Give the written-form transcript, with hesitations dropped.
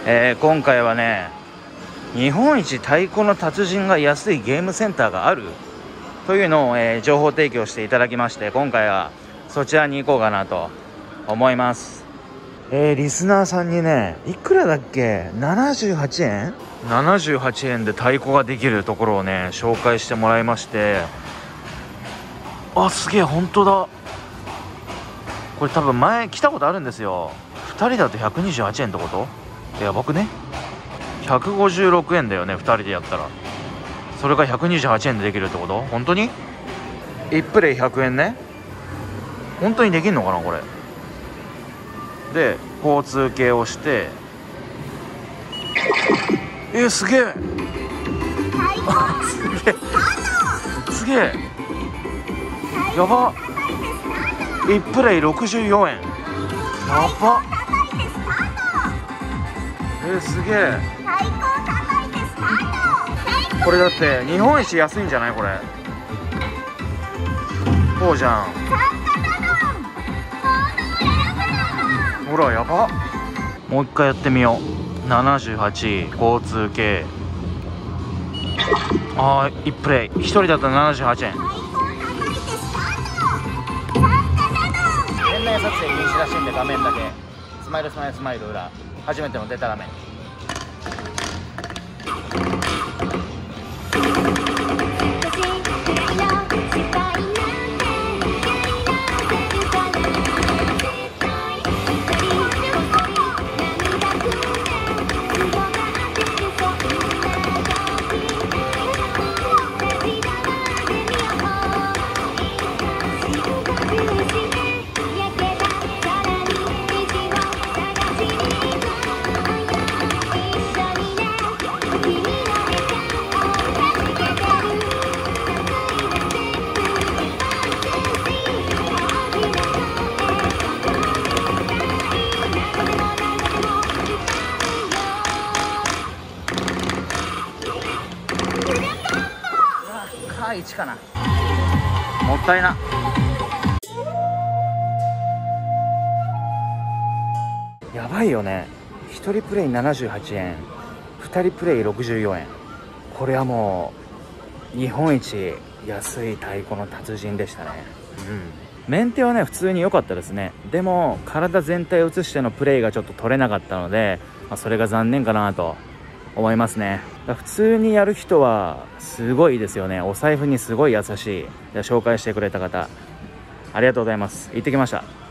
今回はね、日本一太鼓の達人が安いゲームセンターがあるというのを、情報提供していただきまして、今回はそちらに行こうかなと思います。リスナーさんにね、いくらだっけ、78円78円で太鼓ができるところをね紹介してもらいまして、あ、すげえ、本当だ。これ多分前来たことあるんですよ。2人だと128円ってこと？やばくね。156円だよね、2人でやったら。それが128円でできるってこと？本当に1プレイ100円ね。本当にできんのかなこれで。交通系をして、すげえすげえ、やば。1プレイ64円、やば。すげえ。これだって日本一安いんじゃない？これそうじゃん。ほら、やば。もう一回やってみよう。78交通系、1プレイ1人だと78円。店内撮影禁止らしいんで、画面だけスマイルスマイルスマイル裏、初めてのデタラメ。1かな、もったいな。やばいよね。1人プレイ78円、2人プレイ64円。これはもう日本一安い太鼓の達人でしたね。メンテはね普通に良かったですね。でも体全体を映してのプレイがちょっと取れなかったので、それが残念かなと思いますね。普通にやる人はすごいですよね。お財布にすごい優しい。紹介してくれた方ありがとうございます。行ってきました。